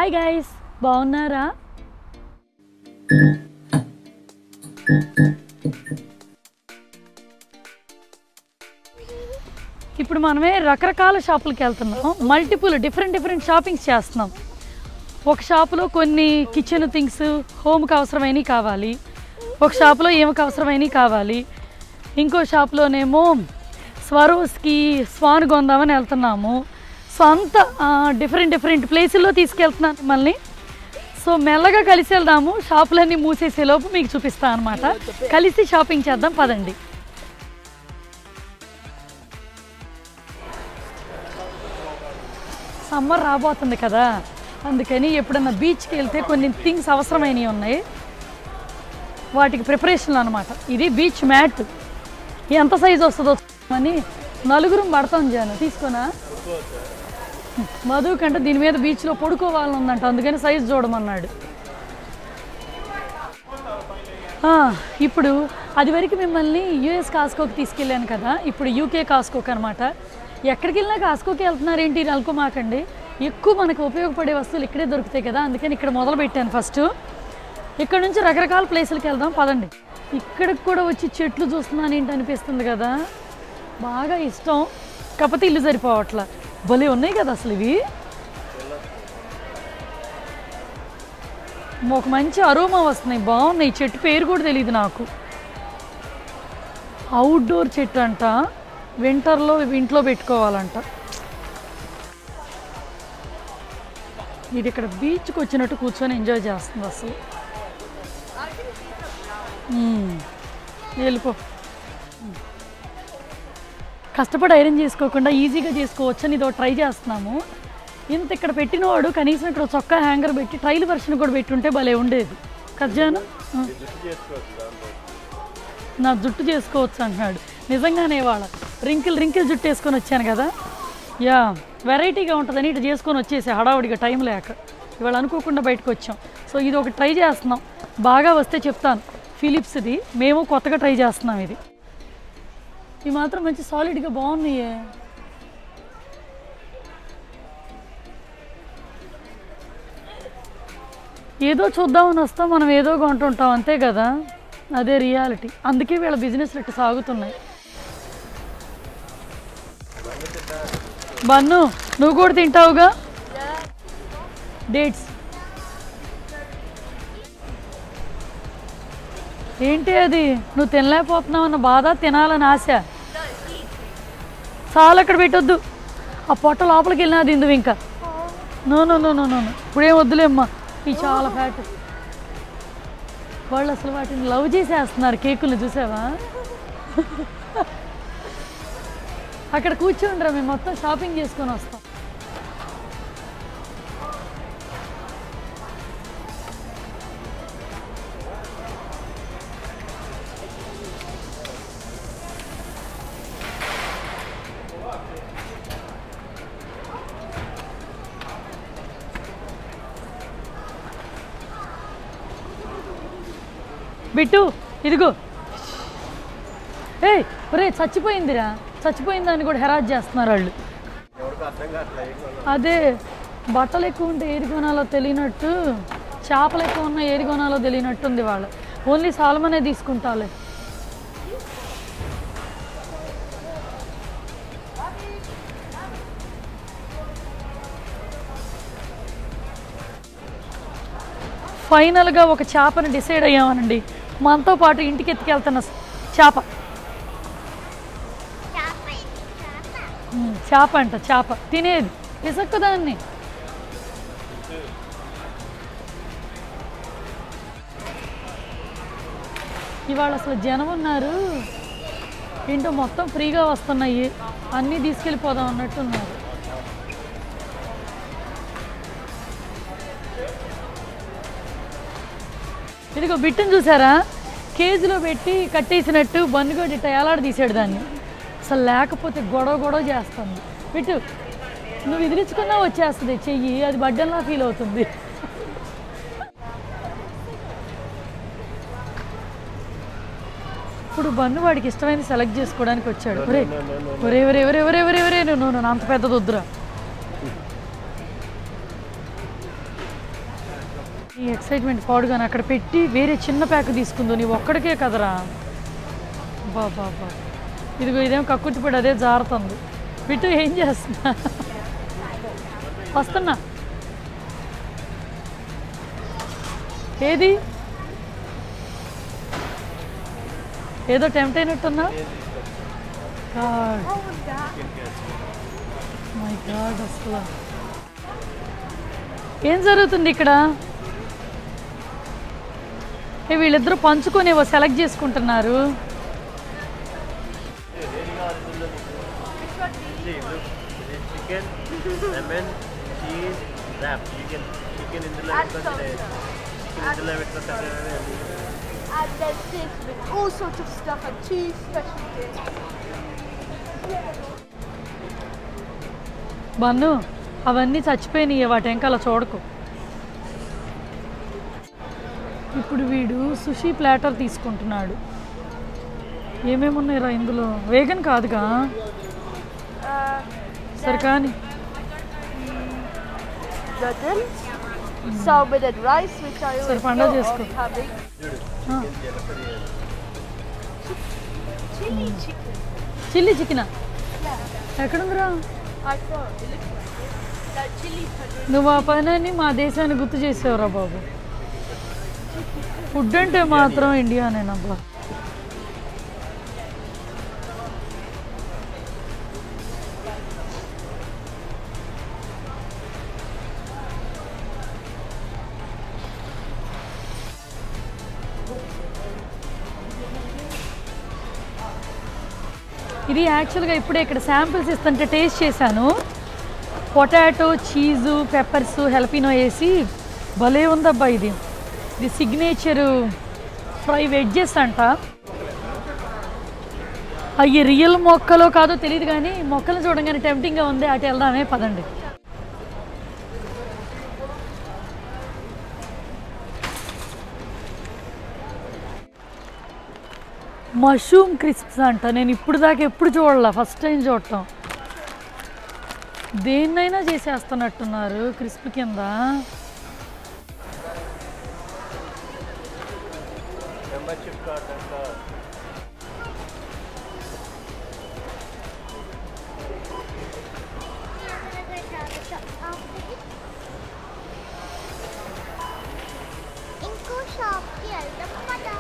Hi guys, బాగున్నారా? ఇప్పుడు మనమే రకరకాల షాపులకి వెళ్తున్నాం. మల్టిపుల్ డిఫరెంట్ షాపింగ్స్ చేస్తున్నాం. ఒక షాపులో కొన్ని కిచెన్ థింగ్స్ హోమ్కి అవసరమైనవి కావాలి, ఒక షాపులో ఏమికి అవసరమైనవి కావాలి, ఇంకో షాప్లోనేమో స్వరోస్కి స్వాన్ కొందామని వెళ్తున్నాము. సో అంత డిఫరెంట్ ప్లేసుల్లో తీసుకెళ్తున్నాను మిమ్మల్ని. సో మెల్లగా కలిసి వెళ్దాము. షాపులన్నీ మూసేసేలోపు మీకు చూపిస్తాను అనమాట. కలిసి షాపింగ్ చేద్దాం, పదండి. సమ్మర్ రాబోతుంది కదా, అందుకని ఎప్పుడన్నా బీచ్కి వెళ్తే కొన్ని థింగ్స్ అవసరమైనవి ఉన్నాయి, వాటికి ప్రిపరేషన్లు అనమాట. ఇది బీచ్ మ్యాట్. ఎంత సైజు వస్తుందో అని నలుగురు పడతాం. జాను తీసుకోనా? మధు కంటే దీని మీద బీచ్లో పడుకోవాలని ఉందంట, అందుకని సైజు చూడమన్నాడు. ఇప్పుడు అది వరకు మిమ్మల్ని యూఎస్ కాస్కోకి తీసుకెళ్ళాను కదా, ఇప్పుడు యూకే కాస్కోకి అనమాట. ఎక్కడికి వెళ్ళినా కాస్కోకి వెళ్తున్నారు ఏంటి అనుకోమాకండి. ఎక్కువ మనకు ఉపయోగపడే వస్తువులు ఇక్కడే దొరుకుతాయి కదా, అందుకని ఇక్కడ మొదలు పెట్టాను. ఫస్ట్ ఇక్కడ నుంచి రకరకాల ప్లేసులకి వెళ్దాం, పదండి. ఇక్కడికి కూడా వచ్చి చెట్లు చూస్తున్నాను ఏంటి అనిపిస్తుంది కదా, బాగా ఇష్టం. కాకపోతే ఇల్లు సరిపోవట్లా. భలే ఉన్నాయి కదా అసలు ఇవి. ఒక మంచి అరోమా వస్తున్నాయి, బాగున్నాయి. చెట్టు పేరు కూడా తెలియదు నాకు. అవుట్డోర్ చెట్టు అంట, వింటర్లో ఇంట్లో పెట్టుకోవాలంట. ఇది ఇక్కడ బీచ్కి వచ్చినట్టు కూర్చొని ఎంజాయ్ చేస్తుంది అసలు. వెళ్ళిపో. కష్టపడి ఐరన్ చేసుకోకుండా ఈజీగా చేసుకోవచ్చు అని ఇదో ట్రై చేస్తున్నాము. ఇంత ఇక్కడ పెట్టినవాడు కనీసం ఇక్కడ చొక్కా హ్యాంగర్ పెట్టి ట్రైల్ వర్షన్ కూడా పెట్టుంటే భలే ఉండేది. కజ్జాను నా జుట్టు చేసుకోవచ్చు అంటున్నాడు. నిజంగానే వాళ్ళ రింకిల్ జుట్టు వేసుకొని వచ్చాను కదా, యా వెరైటీగా ఉంటుందని ఇటు చేసుకొని వచ్చేసి హడావుడిగా టైం లేక ఇవాళ అనుకోకుండా బయటకు వచ్చాం. సో ఇది ఒక ట్రై చేస్తున్నాం, బాగా వస్తే చెప్తాను. ఫిలిప్స్ది, మేము కొత్తగా ట్రై చేస్తున్నాం. ఇది ఇవి మాత్రం మంచి సాలిడ్గా బాగున్నాయే. ఏదో చూద్దామని వస్తాం, మనం ఏదో కొంటుంటాం అంతే కదా, అదే రియాలిటీ. అందుకే వీళ్ళ బిజినెస్లు ఇట్లా సాగుతున్నాయి. బన్ను, నువ్వు కూడా తింటావుగా డేట్స్? ఏంటి అది? నువ్వు తినలేకపోతున్నావు అన్న బాధ, తినాలని ఆశ? చాలా అక్కడ పెట్టొద్దు, ఆ పొట్ట లోపలికి వెళ్ళినా తిందు ఇంకా. నో ఇప్పుడేం వద్దులేమ్మా, ఇవి చాలా ఫ్యాట్. వాళ్ళు అసలు వాటిని లవ్ చేసేస్తున్నారు. కేకులు చూసావా? అక్కడ కూర్చోండిరా, మేము మొత్తం షాపింగ్ చేసుకొని వస్తాం. బిట్టు ఇదిగో. ఒరే చచ్చిపోయిందిరా, చచ్చిపోయిందని కూడా హెరాజ్ చేస్తున్నారు వాళ్ళు. అదే బట్టలు ఎక్కువ ఉంటే ఏది కొనాలో తెలియనట్టు, చేపలు ఎక్కువ ఉన్నా ఏది కొనాలో తెలియనట్టు ఉంది వాళ్ళు. ఓన్లీ సాల్మనే తీసుకుంటాలే. ఫైనల్గా ఒక చేపని డిసైడ్ అయ్యామనండి. మనతో పాటు ఇంటికి ఎత్తుకెళ్తున్న చేప. చేప అంట, చేప తినేది ఇసక్కుదాన్ని. ఇవాళ అసలు జనం ఉన్నారు ఏంటో, మొత్తం ఫ్రీగా వస్తున్నాయి, అన్నీ తీసుకెళ్ళిపోదాం అన్నట్టున్నారు. ఇదిగో బిట్టుని చూసారా, కేజీలో పెట్టి కట్టేసినట్టు బన్నుగడ్డి ఇట్ట ఏలాడ తీసాడు దాన్ని. అసలు లేకపోతే గొడవ చేస్తుంది. బిట్టు నువ్వు ఎదిరించుకున్నా వచ్చేస్తుంది చెయ్యి, అది బడ్డల్లా ఫీల్ అవుతుంది. ఇప్పుడు బన్ను వాడికి ఇష్టమైనది సెలెక్ట్ చేసుకోవడానికి వచ్చాడు. ఒరే ఒరే ఒరే ఒరే ఒరే ఒరే ఒరే నువ్వు అంత పెద్దది వద్దురా. ఈ ఎక్సైట్మెంట్ పాడుగాని అక్కడ పెట్టి వేరే చిన్న ప్యాక్ తీసుకుందో నీ ఒక్కడికే కదరా బాబా ఇదిగో ఇదేం కక్కుర్తిపడి అదే జారుతుంది బిట్టు ఏం చేస్తున్నా వస్తున్నా ఏది ఏదో టెంప్ట్ అయినట్టున్నా మై గాడ్ అసలు ఏం జరుగుతుంది ఇక్కడ వీళ్ళిద్దరూ పంచుకొని ఏవో సెలెక్ట్ చేసుకుంటున్నారు And there's this with all sorts of stuff and cheese special dish. Bun అవన్నీ చచ్చిపోయినాయి వాటి వెంకాల చూడకు ఇప్పుడు వీడు సుషీ ప్లాటర్ తీసుకుంటున్నాడు ఏమేమి ఉన్నాయిరా ఇందులో వేగన్ కాదుగా సరే కానీ salmon and rice, which I always thought of having. Chili chicken. Chili chicken? Yeah. ఎక్కడుందిరా? I thought it looked like it. That chili paneer. నువ్వు ఆ పని మా దేశాన్ని గుర్తు చేసేవరా బాబు ఫుడ్ అంటే మాత్రం ఇండియానేనబ్బా ఇది యాక్చువల్గా ఇప్పుడే ఇక్కడ శాంపిల్స్ ఇస్తుంటే టేస్ట్ చేశాను పొటాటో చీజు పెప్పర్స్ హెల్పినో వేసి భలే ఉందబ్బా ఇది సిగ్నేచరు ఫ్రై వెజ్జెస్ అంట అవి రియల్ మొక్కలో కాదో తెలియదు కానీ మొక్కలు చూడగానే టెంప్టింగ్గా ఉంది అటు వెళ్దామే పదండి మష్రూమ్ క్రిస్ప్స్ అంట నేను ఇప్పుడు దాకా ఎప్పుడు చూడాల ఫస్ట్ టైం చూడటం దేన్నైనా చేసేస్తున్నట్టున్నారు క్రిస్ప్ కింద ఇంకో షాప్కి వెళ్దాం కదా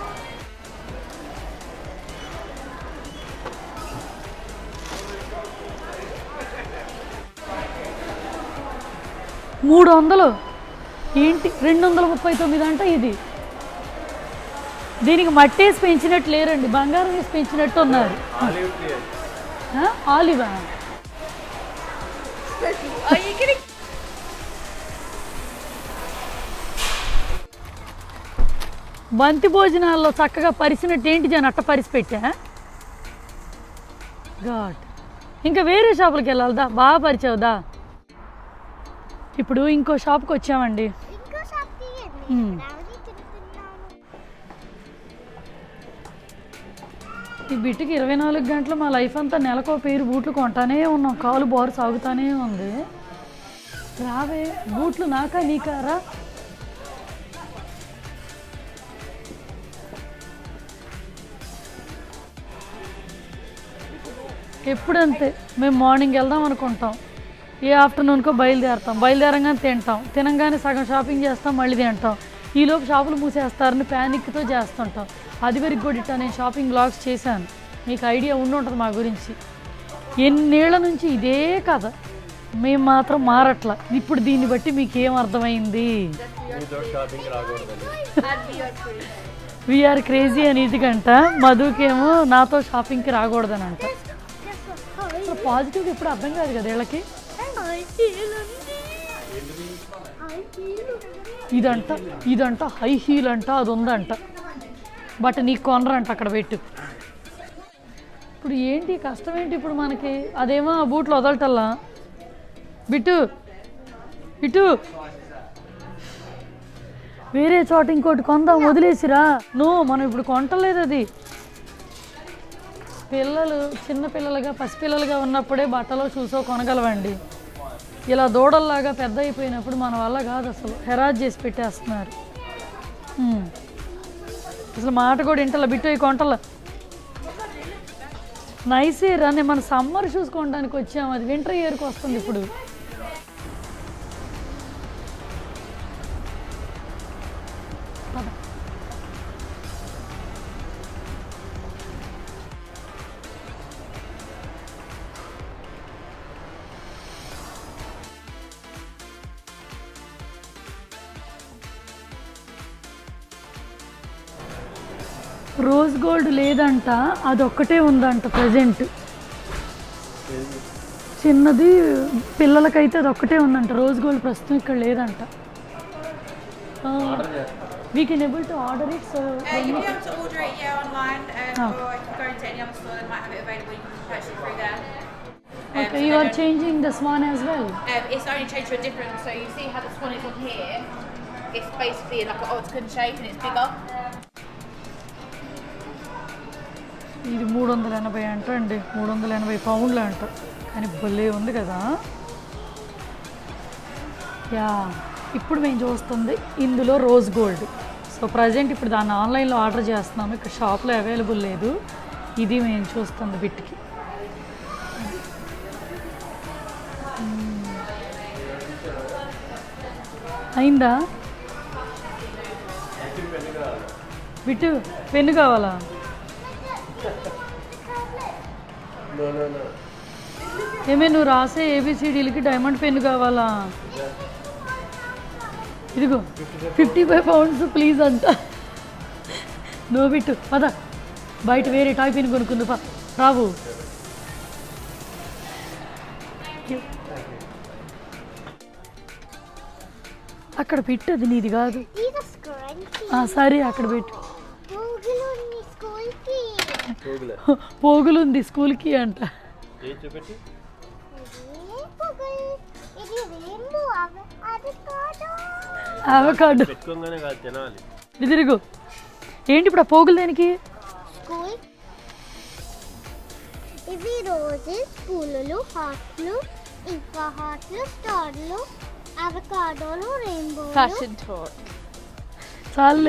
300 ఏంటి 239 అంట ఇది దీనికి మట్టేసి పెంచినట్టు లేరండి బంగారం వేసి పెంచినట్టు ఉన్నారు ఆలివా బంతి భోజనాల్లో చక్కగా పరిచినట్టు ఏంటి జన అట్ట పరిచి పెట్టా గాడ్ ఇంకా వేరే షాపులకి వెళ్ళాలిదా బాగా పరిచావుదా ఇప్పుడు ఇంకో షాప్కి వచ్చామండి ఈ బిట్టుకి 24 గంటలు మా లైఫ్ అంతా నెలకో పేరు బూట్లు కొంటానే ఉన్నాం కాలు బారు సాగుతానే ఉంది రావే బూట్లు నాకా నీకారా ఎప్పుడంతే మేము మార్నింగ్ వెళ్దాం అనుకుంటాం ఏ ఆఫ్టర్నూన్కో బయలుదేరంగానే తింటాం తినంగానే సగం షాపింగ్ చేస్తాం మళ్ళీ తింటాం ఈలోపు షాపులు మూసేస్తారని ప్యానిక్తో చేస్తుంటాం అది వరకు కూడా నేను షాపింగ్ బ్లాగ్స్ చేశాను మీకు ఐడియా ఉండి ఉంటుంది మా గురించి ఎన్నేళ్ల నుంచి ఇదే కథ మేము మాత్రం మారట్లా ఇప్పుడు దీన్ని బట్టి మీకు ఏం అర్థమైంది వీఆర్ క్రేజీ అని ఇదిగంట మధుకేమో నాతో షాపింగ్కి రాకూడదని అంట పాజిటివ్గా ఎప్పుడు అర్థం కాదు కదా వీళ్ళకి ఇదంట హై హీల్ అంట అది ఉందంట బట్ నీకు కొనరంట అక్కడ పెట్టు ఇప్పుడు ఏంటి కష్టం ఏంటి ఇప్పుడు మనకి అదేమో ఆ బూట్లు వదలటల్లా బిట్టు ఇటు వేరే చోట ఇంకోటి కొందాం వదిలేసిరా మనం ఇప్పుడు కొంటలేదు అది పిల్లలు చిన్నపిల్లలుగా పసిపిల్లలుగా ఉన్నప్పుడే బట్టలో చూసో కొనగలవండి ఇలా దూడల్లాగా పెద్ద అయిపోయినప్పుడు మన వల్ల కాదు అసలు హెరాజ్ చేసి పెట్టేస్తున్నారు అసలు మాట కూడా ఇంటలా బిట్టు ఈ కొంటలా నైస్ ఇయర్ అని మన సమ్మర్ షూస్ కొనడానికి వచ్చాము అది వింటర్ ఇయర్కి వస్తుంది ఇప్పుడు రోజ్ గోల్డ్ లేదంట అదొక్కటే ఉందంట ప్రజెంట్ చిన్నది పిల్లలకైతే అదొక్కటే ఉందంట రోజ్ గోల్డ్ ప్రస్తుతం ఇక్కడ లేదంట we can able to order it so you'll be able to order it online or if you go into any other store they might have it available you can purchase it through there. Okay, you are changing the swan as well. It's only changed to a different so you see how the swan is on here it's basically like an octagon shape and it's bigger. ఇది 380 అంట అండి 380 పౌండ్లు అంట కానీ భలే ఉంది కదా yeah ఇప్పుడు మేము చూస్తుంది ఇందులో రోజ్ గోల్డ్ సో ప్రజెంట్ ఇప్పుడు దాన్ని ఆన్లైన్లో ఆర్డర్ చేస్తున్నాము ఇక్కడ షాప్లో అవైలబుల్ లేదు ఇది మేము చూస్తుంది బిట్కి అయిందా బిట్టు పెన్ను కావాలా ఏమే నువ్వు రాసే ఏబిసిడీలకి డైమండ్ పెన్ను కావాలా ఇదిగో 55 పౌండ్స్ ప్లీజ్ అంట నువ్వు బిట్టు పద బయట వేరే టాయ్ పెన్ కొనుక్కుంది పా రావు అక్కడ పెట్టు అది నీది కాదు సరే అక్కడ పెట్టు పోగులుంది స్కూల్కి అంట అవకాడో ఇది తిరుగు ఏంటి ఇప్పుడు ఆ పోగులు దేనికి ఇవి రోజెస్ పూలు హార్ట్లు ఇంకా హార్ట్లు స్టార్లు అవకాడోలు రెయిన్బో Fashion talk. చాలే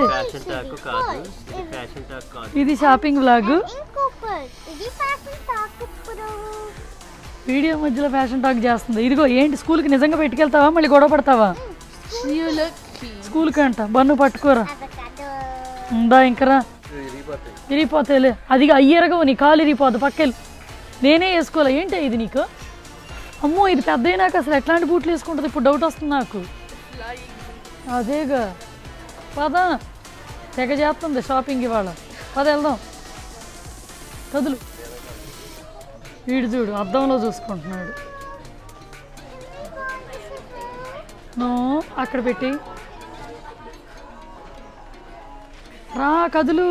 ఇది షాపింగ్ వ్లాగ్ ఇది ఫ్యాషన్ టాక్ ఇప్పుడు వీడియో మధ్యలో ఫ్యాషన్ టాక్ చేస్తుంది ఇదిగో ఏంటి స్కూల్కి నిజంగా పెట్టుకెళ్తావా మళ్ళీ గొడవ పడతావా స్కూల్కి అంట బన్ను పట్టుకోరా ఉందా ఇంకరా ఇరిగిపోతాయిలే అది అయ్యేరగా నీ కాలు ఇరిగిపోద్ది పక్కెళ్ళి నేనే వేసుకోలే ఏంటి ఇది నీకు అమ్మో ఇది పెద్ద అయినాక అసలు ఎట్లాంటి బూట్లు వేసుకుంటుంది ఇప్పుడు డౌట్ వస్తుంది నాకు అదేగా పద తెగ చేస్తుంది షాపింగ్ ఇవాళ పద వెళ్దాం కదులు వీడు చూడు అద్దంలో చూసుకుంటున్నాడు అక్కడ పెట్టి రా కదులు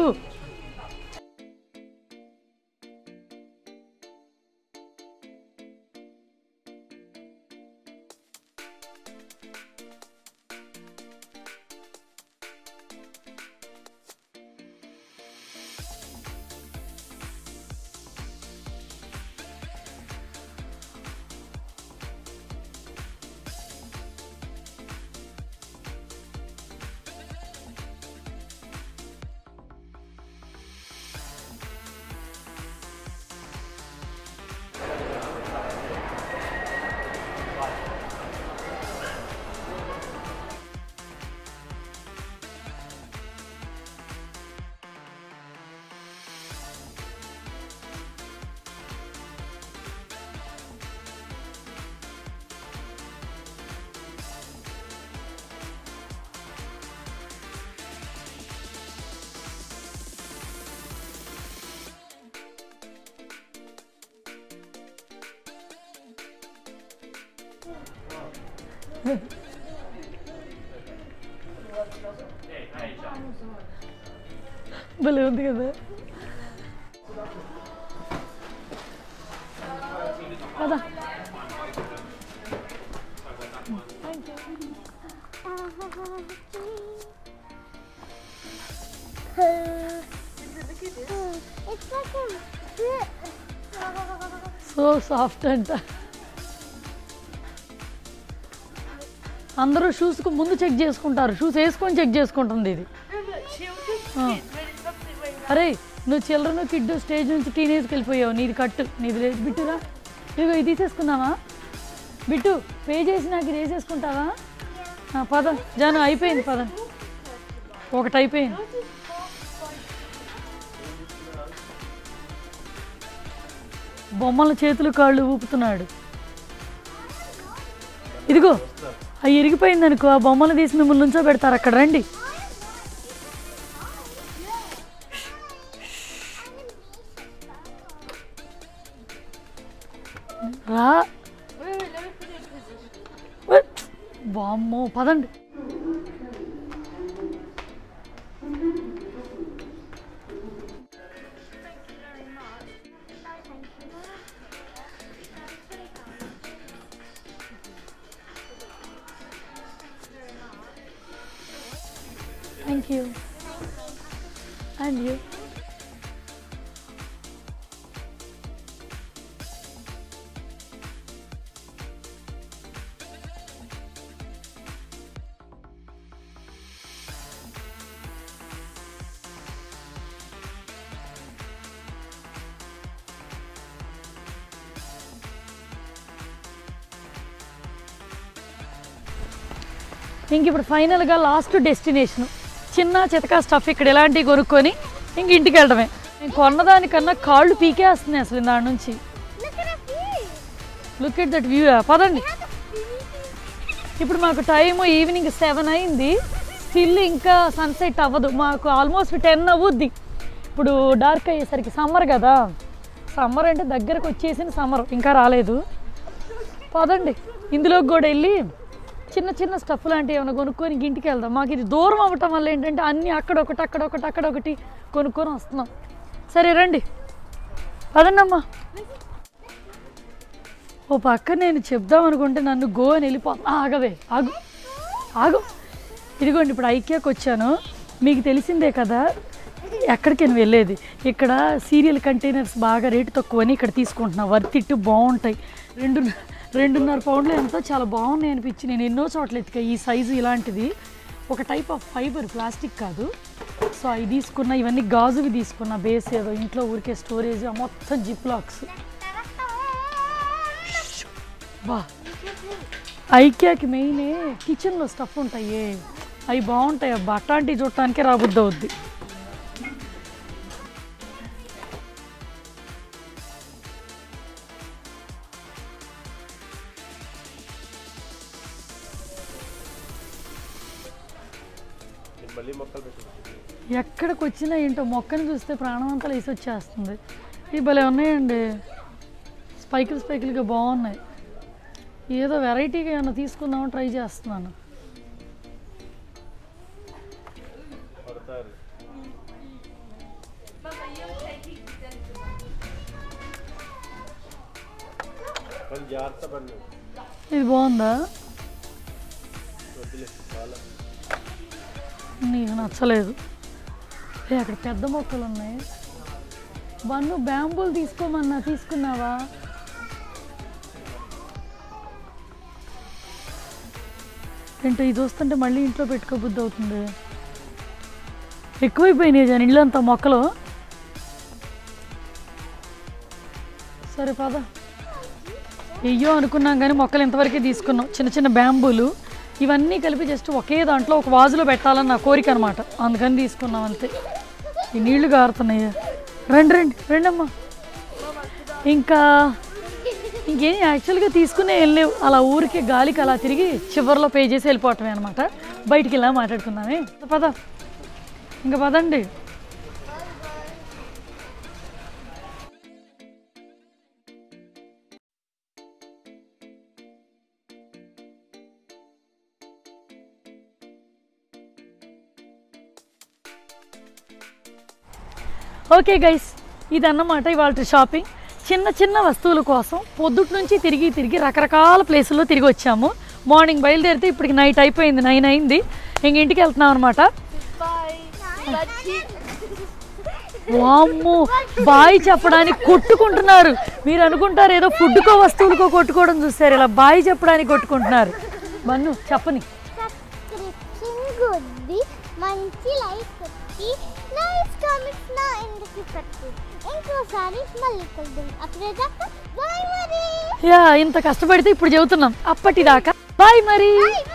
భలే ఉంది కదా కదా సో సాఫ్ట్ అంట అందరూ షూస్కు ముందు చెక్ చేసుకుంటారు షూస్ వేసుకొని చెక్ చేసుకుంటుంది ఇది అరే నువ్వు చిల్డ్రన్ కిడ్ స్టేజ్ నుంచి టీనేజ్కి వెళ్ళిపోయావు. నీది కట్టు, నీది లేదు. బిట్టురా, ఇదిగో ఇది తీసేసుకుందామా? బిట్టు పే చేసి నాకు ఇది వేసేసుకుంటావా? పద జాను, అయిపోయింది పద. ఒకటి అయిపోయింది. బొమ్మల చేతులు కాళ్ళు ఊపుతున్నాడు. ఇదిగో అవి ఇరిగిపోయింది అనుకో, ఆ బొమ్మలు తీసి మిమ్మల్ని నుంచో పెడతారు. అక్కడ రండి. రా బామ్మో, పదండి. Thank you. And you. ఇంక ఇప్పుడు ఫైనల్గా లాస్ట్ డెస్టినేషన్ చిన్న చితకా స్టఫ్ ఇక్కడ ఇలాంటివి కొనుక్కొని ఇంక ఇంటికి వెళ్ళడమే. నేను కొన్నదానికన్నా కాళ్ళు పీకేస్తున్నాయి అసలు దాని నుంచి. Look at that view. పదండి. ఇప్పుడు మాకు టైము ఈవినింగ్ 7 అయింది. స్టిల్ ఇంకా సన్సెట్ అవ్వదు. మాకు ఆల్మోస్ట్ 10 అవుద్ది. ఇప్పుడు డార్క్ అయ్యేసరికి సమ్మర్ కదా. సమ్మర్ అంటే దగ్గరకు వచ్చేసిన సమ్మర్ ఇంకా రాలేదు. పదండి ఇందులోకి కూడా వెళ్ళి చిన్న చిన్న స్టఫ్ లాంటివి ఏమైనా కొనుక్కొని ఇంటికి వెళ్దాం. మాకు ఇది దూరం అవ్వటం వల్ల ఏంటంటే అన్నీ అక్కడొకటి అక్కడొకటి అక్కడొకటి కొనుక్కొని వస్తున్నాం. సరే రండి పదండి అమ్మా. ఓ పక్క నేను చెప్దాం అనుకుంటే నన్ను గో అని వెళ్ళిపోతా. ఆగవే, ఆగు ఆగు. ఇదిగోండి ఇప్పుడు ఐకియాకి వచ్చాను. మీకు తెలిసిందే కదా ఎక్కడికి నేను వెళ్ళేది. ఇక్కడ సీరియల్ కంటైనర్స్ బాగా రేటు తక్కువని ఇక్కడ తీసుకుంటున్నా. వర్తిట్టు బాగుంటాయి. 2.5 పౌండ్లు ఎంతో చాలా బాగున్నాయి అనిపించి నేను ఎన్నో చోట్ల ఎత్తికా. ఈ సైజు ఇలాంటిది ఒక టైప్ ఆఫ్ ఫైబర్, ప్లాస్టిక్ కాదు. సో అవి తీసుకున్నా. ఇవన్నీ గాజువి తీసుకున్నా. బేస్ ఏదో ఇంట్లో ఊరికే స్టోరేజ్ మొత్తం జిప్ లాక్స్. బా ఐకియాకి మెయిన్ కిచెన్లో స్టఫ్ ఉంటాయి. అవి బాగుంటాయి. అబ్బా అట్లాంటివి చూడటానికే రాబుద్ది అవుద్ది. ఎక్కడికి వచ్చినా ఏంటో మొక్కని చూస్తే ప్రాణం అంతా వేసి వచ్చేస్తుంది. ఇవి భలే ఉన్నాయండి. స్పైకిల్గా బాగున్నాయి. ఏదో వెరైటీగా ఏమన్నా తీసుకుందామని ట్రై చేస్తున్నాను. ఇది బాగుందా? నీకు నచ్చలేదు. అక్కడ పెద్ద మొక్కలు ఉన్నాయి. బన్ను బ్యాంబూలు తీసుకోమన్నా తీసుకున్నావా? ఏంటో ఇది వస్తుంటే మళ్ళీ ఇంట్లో పెట్టుకోబుద్ధి అవుతుంది. ఎక్కువైపోయినాయి జాన్ ఇల్లంతా మొక్కలు. సరే పద. అయ్యో అనుకున్నాం కానీ మొక్కలు ఇంతవరకే తీసుకున్నాం. చిన్న చిన్న బ్యాంబూలు ఇవన్నీ కలిపి జస్ట్ ఒకే దాంట్లో ఒక వాజులో పెట్టాలని నా కోరిక అనమాట. అందుకని తీసుకున్నాం అంతే. ఈ నీళ్లు కారుతున్నాయి. రండి అమ్మా. ఇంకేం యాక్చువల్గా తీసుకునే వెళ్ళలేవు. అలా ఊరికే గాలికి అలా తిరిగి చివరిలో పే చేసి వెళ్ళిపోవటమే అనమాట. బయటికి ఇలా మాట్లాడుకుందామే. పద ఇంకా పదండి. ఓకే గైస్, ఇదన్నమాట ఇవాళ షాపింగ్. చిన్న చిన్న వస్తువుల కోసం పొద్దుటి నుంచి తిరిగి రకరకాల ప్లేసుల్లో తిరిగి వచ్చాము. మార్నింగ్ బయలుదేరితే ఇప్పటికి నైట్ అయిపోయింది. 9 అయింది. ఇంక ఇంటికి వెళ్తున్నాం అనమాట. వామ్మో, బాయ్ చెప్పడానికి కొట్టుకుంటున్నారు. మీరు అనుకుంటారు ఏదో ఫుడ్కో వస్తువులకో కొట్టుకోవడం చూస్తారు. ఇలా బాయ్ చెప్పడానికి కొట్టుకుంటున్నారు. బన్ను చెప్పని. మంచి లైక్ కొట్టి నైస్ కామెంట్స్ నా ఎందుకు పెట్టి ఇంకోసారి మళ్ళీ కలుద్దాం అప్పుడేదాకా బాయ్ మరి యా ఇంత కష్టపడితే ఇప్పుడు చెబుతున్నాం అప్పటిదాకా బాయ్ మరి